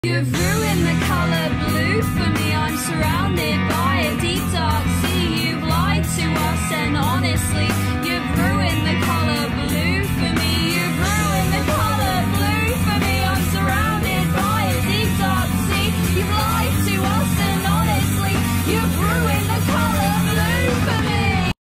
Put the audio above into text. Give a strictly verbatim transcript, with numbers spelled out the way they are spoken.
You've ruined the color blue for me. I'm surrounded by